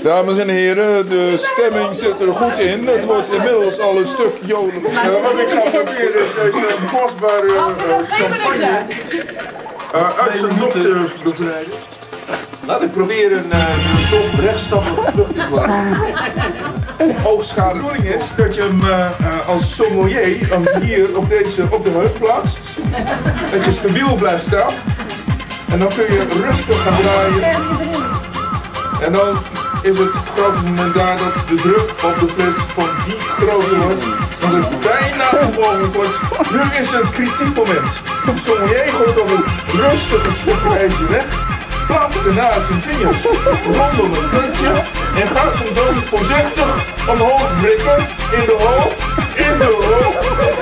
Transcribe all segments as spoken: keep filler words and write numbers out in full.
Dames en heren, de stemming zit er goed in. Het wordt inmiddels al een stuk jolig. Uh, wat ik ga proberen is deze kostbare uh, champagne uh, uit zijn dop te bevrijden. Laat ik proberen uh, de dop rechtstappig lucht te krijgen. Oogschade. De bedoeling is dat je hem uh, uh, als sommelier hem hier op, deze, op de heup plaatst. Dat je stabiel blijft staan. En dan kun je rustig gaan draaien. En dan is het grote moment daar dat de druk op de fles van die groter wordt. Dat het bijna onmogelijk wordt. Nu is het kritiek moment. De sommelier gooit dan rustig het stukje ijzer weg. Plaatst daarna zijn vingers rondom het puntje. En gaat hem dan voorzichtig omhoog wrikken. In de hoop. In de hoop.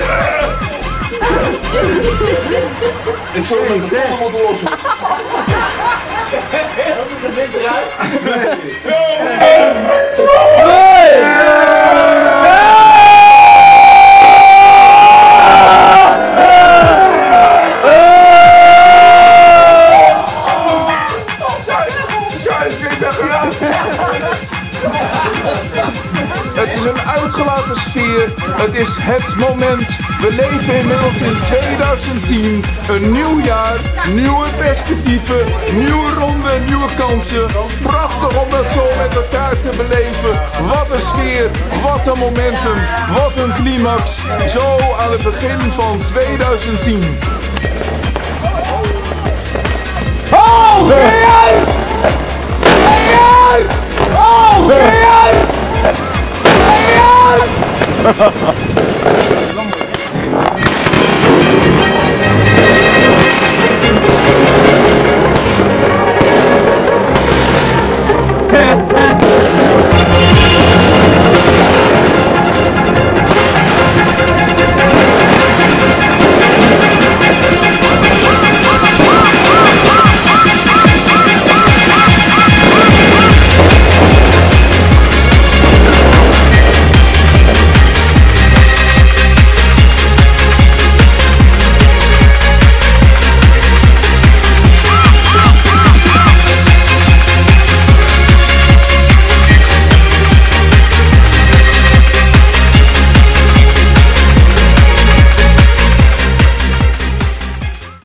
Ik zal hem de moeten lossen. Als het er net eruit. Het is een uitgelaten sfeer, het is het moment. We leven inmiddels in tweeduizend tien, een nieuw jaar, nieuwe perspectieven, nieuwe ronde, nieuwe kansen. Prachtig om dat zo met elkaar te beleven. Wat een sfeer, wat een momentum, wat een climax. Zo aan het begin van tweeduizend tien. Oh, Geert! Geert! Oh, Geert! Geert!